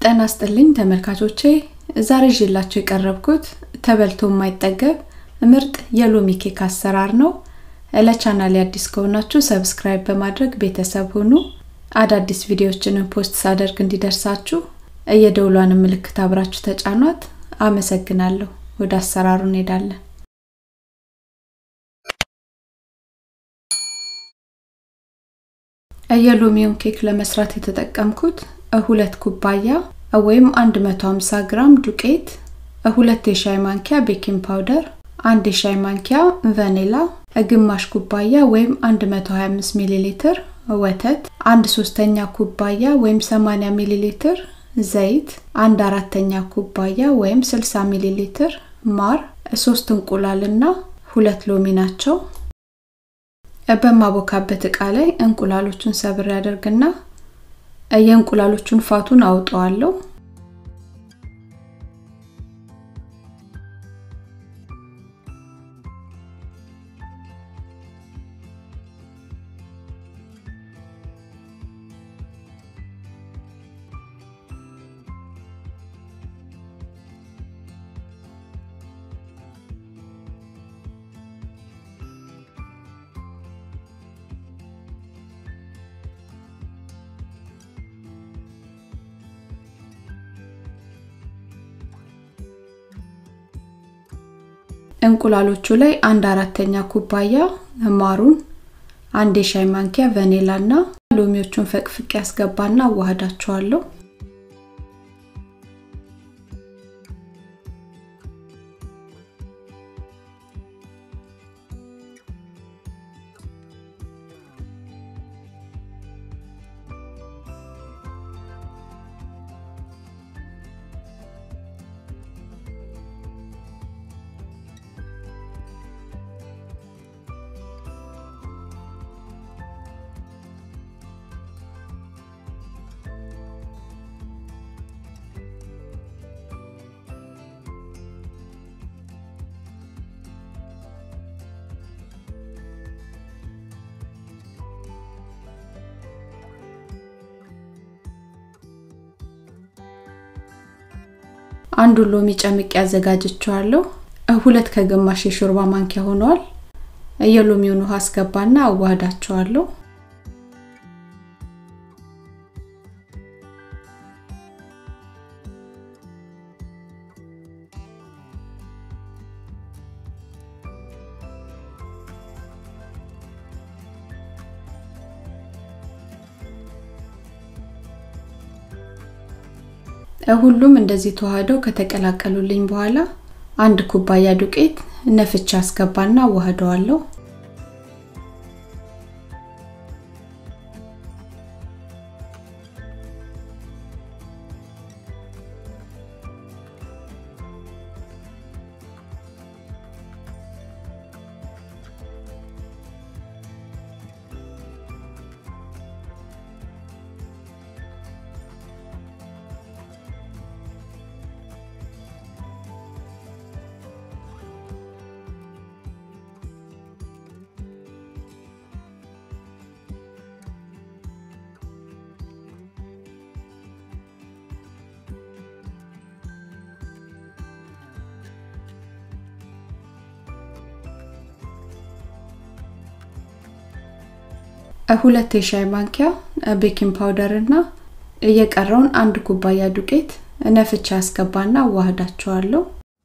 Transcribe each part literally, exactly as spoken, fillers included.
ጤና ይስጥልኝ ተመልካቾቼ ዛሬ ይዤላችሁ የቀረብኩት ተበልቶ የማይጠገብ ምርጥ የሎሚ ኬክ አሰራር ነው። ለቻናሌ አዲስ ከሆናችሁ ሰብስክራይብ በማድረግ ቤተሰብ ሁኑ። አዳዲስ ቪዲዮዎችን ፖስት ሳደርግ እንዲደርሳችሁ የደውሏን ምልክት አብራችሁ ተጫኗት። አመሰግናለሁ። ወደ አሰራሩ እንሄዳለን። የሎሚውን ኬክ ለመስራት የተጠቀምኩት ሁለት ኩባያ ወይም መቶ ሃምሳ ግራም ዱቄት፣ ሁለት የሻይ ማንኪያ ቤኪንግ ፓውደር፣ አንድ የሻይ ማንኪያ ቫኒላ፣ ግማሽ ኩባያ ወይም መቶ ሃያ አምስት ሚሊ ሊትር ወተት፣ አንድ ሶስተኛ ኩባያ ወይም ሰማንያ ሚሊ ሊትር ዘይት፣ አንድ አራተኛ ኩባያ ወይም ስልሳ ሚሊ ሊትር ማር፣ ሶስት እንቁላልና ሁለት ሎሚ ናቸው። በማቦካበት እቃ ላይ እንቁላሎቹን ሰብር ያደርግና የእንቁላሎቹን ፋቱን አውጣዋለሁ። እንቁላሎቹ ላይ አንድ አራተኛ ኩባያ ማሩን፣ አንድ የሻይ ማንኪያ ቫኒላና ሎሚዎቹን ፈቅፍቄ ያስገባና አዋህዳቸዋለሁ። አንዱ ሎሚ ጨምቄ ያዘጋጅቻለሁ። ሁለት ከግማሽ የሾርባ ማንኪያ ሆኗል። የሎሚውን ውሃ አስገባና አዋህዳቸዋለሁ። ሁሉም እንደዚህ ተዋህደው ከተቀላቀሉልኝ በኋላ አንድ ኩባያ ዱቄት ነፍቻ አስገባና አዋህደዋለሁ። ሁለት የሻይ ማንኪያ ቤኪንግ ፓውደር እና የቀረውን አንድ ኩባያ ዱቄት ነፍቻ አስገባና አዋህዳቸዋለሁ።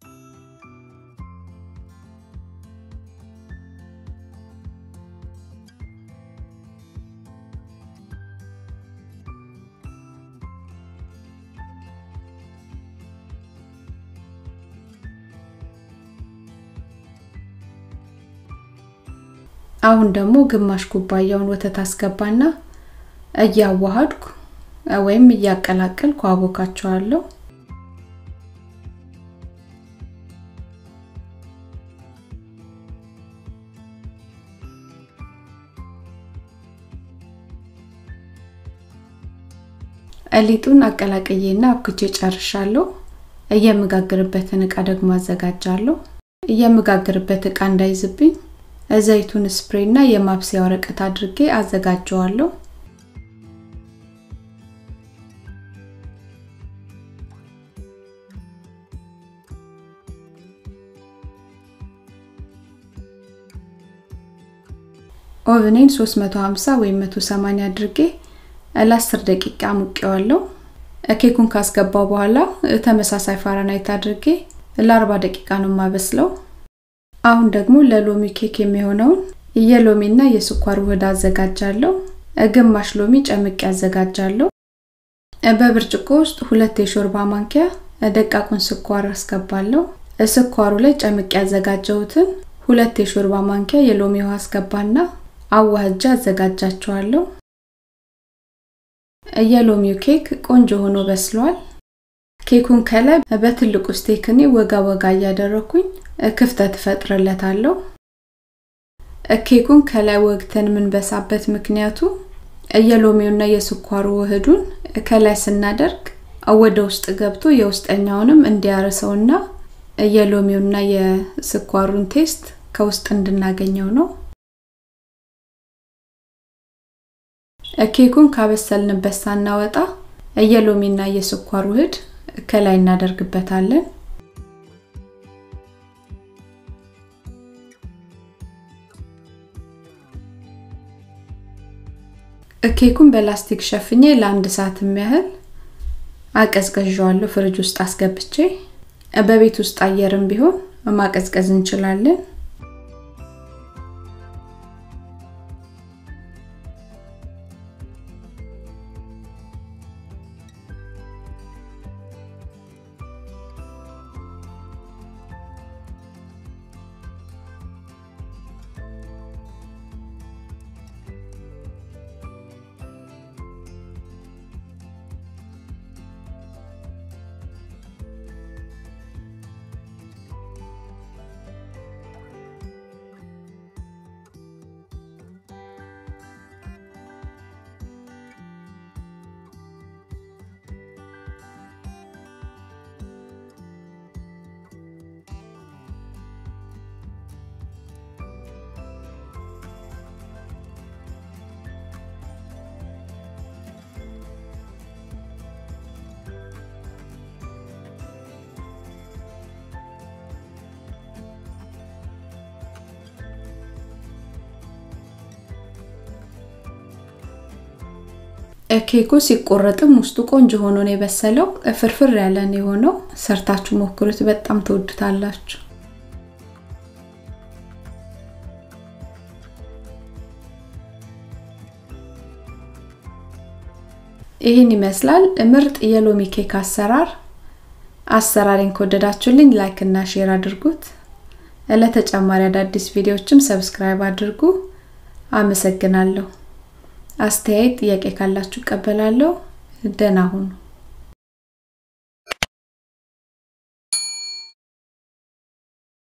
አሁን ደግሞ ግማሽ ኩባያውን ወተት አስገባና እያዋሃድኩ ወይም እያቀላቀልኩ አቦካቸዋለሁ። ሊጡን አቀላቅዬና አብኩቼ ጨርሻለሁ። የምጋግርበትን እቃ ደግሞ አዘጋጃለሁ። የምጋግርበት እቃ እንዳይዝብኝ ዘይቱን ስፕሬይና የማብሰያ ወረቀት አድርጌ አዘጋጀዋለሁ። ኦቨኔን ሶስት መቶ ሃምሳ ወይ መቶ ሰማንያ አድርጌ ለ10 ደቂቃ ሙቀዋለሁ። ኬኩን ካስገባው በኋላ ተመሳሳይ ፋራናይት አድርጌ ለ40 ደቂቃ ነው ማበስለው። አሁን ደግሞ ለሎሚ ኬክ የሚሆነው የሎሚና የስኳር ውህድ አዘጋጃለሁ። ግማሽ ሎሚ ጨምቄ አዘጋጃለሁ። በብርጭቆ ውስጥ ሁለት የሾርባ ማንኪያ ደቃቁን ስኳር አስገባለሁ። ስኳሩ ላይ ጨምቄ አዘጋጀሁትን ሁለት የሾርባ ማንኪያ የሎሚ ውሃ አስገባና አዋህጃ አዘጋጃቸዋለሁ። የሎሚው ኬክ ቆንጆ ሆኖ በስሏል። ኬኩን ከላይ በትልቁ ስቴክኒ ወጋ ወጋ ያደረኩኝ ክፍተት ፈጥረለታለሁ። ኬኩን ከላይ ወግተን ምን በሳበት ምክንያቱ የሎሚውና የስኳሩ ውህዱን ከላይ ስናደርግ ወደ ውስጥ ገብቶ የውስጠኛውንም እንዲያርሰውና የሎሚውና የስኳሩን ቴስት ከውስጥ እንድናገኘው ነው። ኬኩን ካበሰልንበት ሳናወጣ የሎሚና የስኳር ውህድ ከላይ እናደርግበታለን። ኬኩን በላስቲክ ሸፍኜ ለአንድ ሰዓት የሚያህል አቀዝቅዤዋለሁ ፍሪጅ ውስጥ አስገብቼ። በቤት ውስጥ አየርም ቢሆን ማቀዝቀዝ እንችላለን። ኬኩ ሲቆረጥም ውስጡ ቆንጆ ሆኖ ነው የበሰለው። ፍርፍር ያለ ነው የሆነው። ሰርታችሁ ሞክሩት፣ በጣም ተወዱታላችሁ። ይሄን ይመስላል ምርጥ የሎሚ ኬክ አሰራር። አሰራሬን ከወደዳችሁልኝ ላይክ እና ሼር አድርጉት። ለተጨማሪ አዳዲስ ቪዲዮዎችም ሰብስክራይብ አድርጉ። አመሰግናለሁ። አስተያየት ጥያቄ ካላችሁ ቀበላለሁ። ደህና ሁኑ።